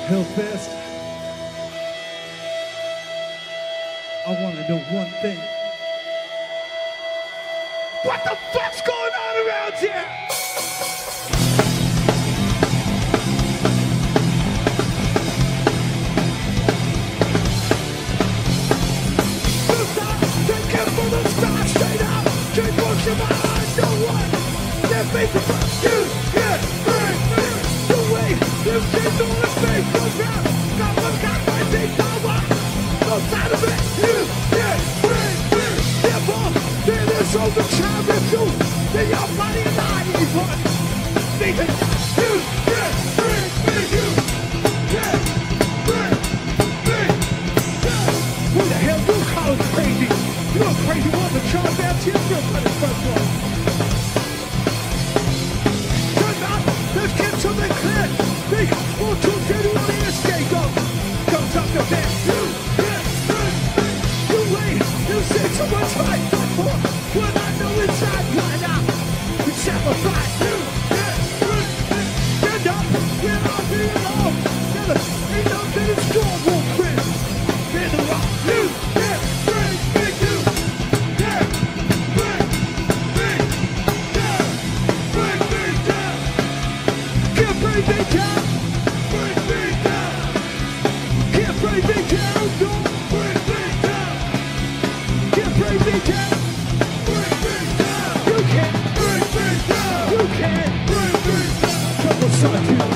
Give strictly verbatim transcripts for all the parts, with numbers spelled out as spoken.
Hellfest. I want to know one thing. What the fuck's going on around here? The stars, they come for the stars straight up. Keep pushing my eyes, no one. They're facing from you, yeah, bring me the way. You keep on the face, no doubt. Got one got my big power. No side of it, you, yeah, bring me. Therefore, there is overtime with you. Then your body and I need one. Because you, yeah, bring me, you, yeah, bring me, yeah. Who the hell you call it crazy? You're a crazy one, but Charles Baptist, you're for the first one. Turn up, let's get to the clear. Big, one, two, three, on the escape, go. Comes up the bed, you, yeah, bring me. You wait, you say so much right, but for what I know inside right now. We sacrifice you, yeah, bring me. Stand up, we're all being alone. Never, ain't nothing in store, won't quit. Get the rock, you, yeah, bring me, you, yeah, bring me, yeah, bring me down. Can't bring me down, bring me down. Can't bring me down, don't bring me down. Can't bring me down, bring me down. You can't bring me down, you can't bring me down. Trouble solitude.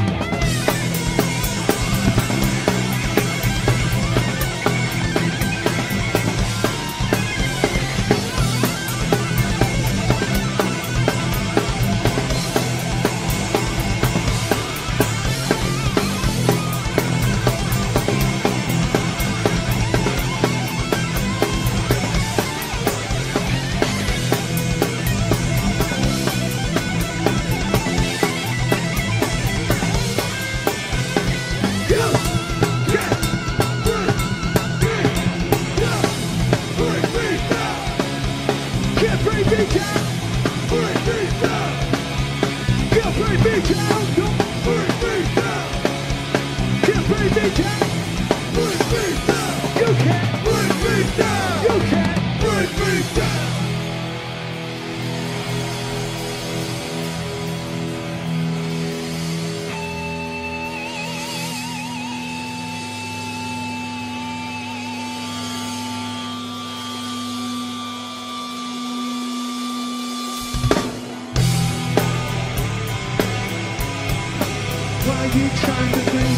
Why you trying to bring?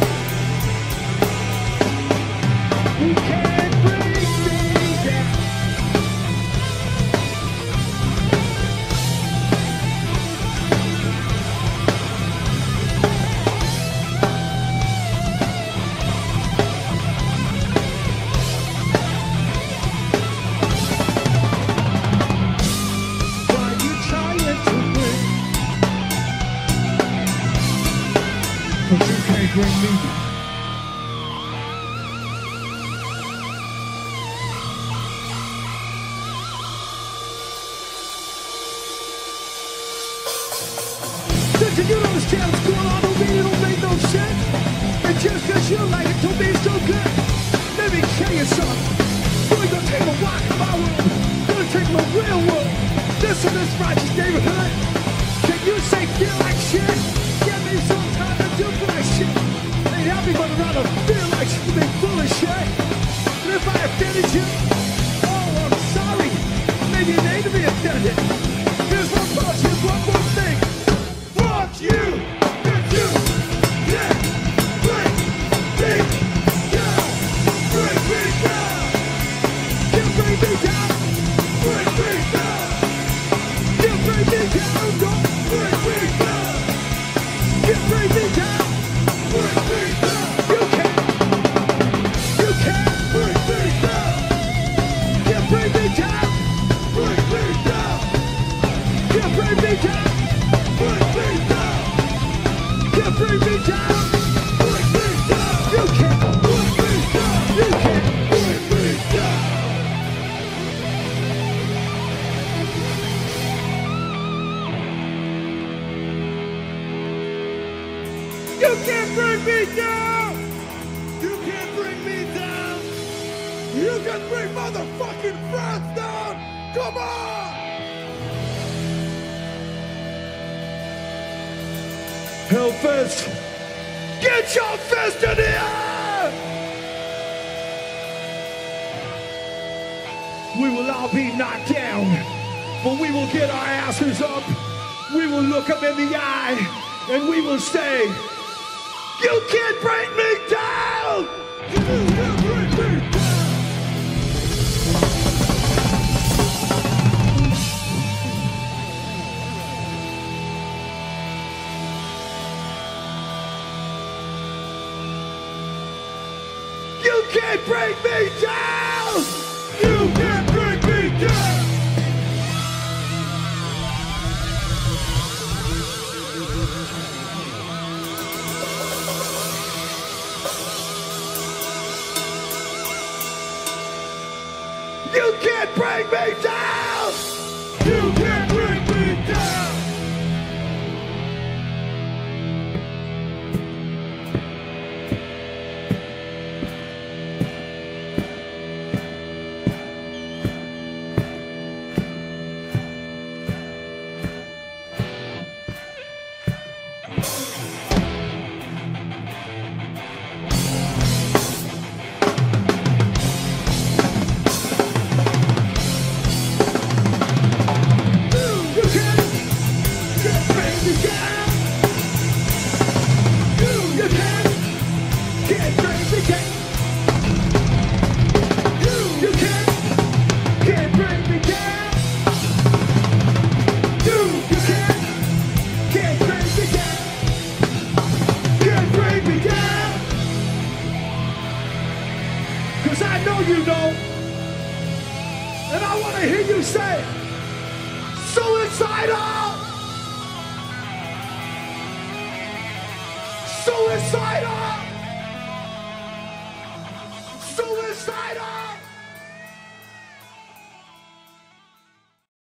You can't bring me down. Why you trying to bring? 'Cause you can't bring me down. Listen, you don't understand what's going on over here, it don't make no sense. And just cause you like it don't mean so good. Let me tell you something. You ain't gonna take a walk in my world. You're gonna take my real world. Listen to this righteous neighborhood. Can you say feel like shit? Give me some time to do like shit. Ain't everybody around to feel like you been full of shit. And if I offended you, oh, I'm sorry. Maybe you need to be offended. Here's my thoughts, here's one more thing. Fuck you! It's you! Yeah! Bring me down! Bring me down! You bring me down! Bring me down! You bring me down! Don't bring me down! You bring me down! Bring me down! You can't! You can't bring me down! You bring me down! Bring me down! You bring me down! Bring me down! You bring me down! Bring me down! You can't bring me down! You can't bring me down! You can't bring me down. You can't bring me down. You can bring motherfucking friends down. Come on. Hellfest, get your fist in the air. We will all be knocked down, but we will get our asses up. We will look them in the eye, and we will say, you can't bring me down! You can't bring me down! You can't bring me down! You can't bring me down! You can't bring me down! You can't bring me down! I know you know, and I want to hear you say, suicidal, suicidal, suicidal.